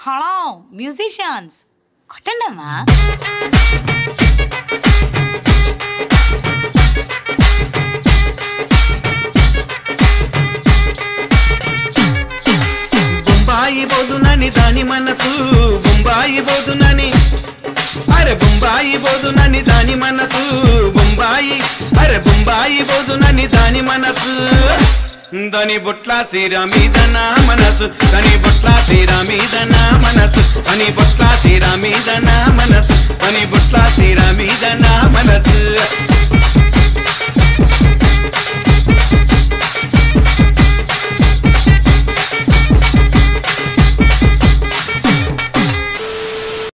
Hello musicians కొట్టండమ్మా. బొంబాయి బోదునని దాని మనసు, బొంబాయి బోదునని, అరే బొంబాయి బోదునని దాని మనసు, బొంబాయి, అరే బొంబాయి బోదునని దాని మనసు. దాని బొట్ల సీర మీద నా మనసు, దాని బొట్ల సీర మీద నా మనసు, దాని బొట్ల సీర మీద నా మనసు, దాని బొట్ల సీర మీద నా